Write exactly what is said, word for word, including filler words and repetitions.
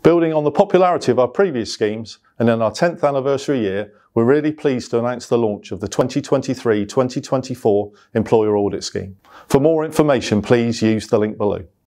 Building on the popularity of our previous schemes, and in our tenth anniversary year, we're really pleased to announce the launch of the twenty twenty-three twenty twenty-four Employer Audit Scheme. For more information, please use the link below.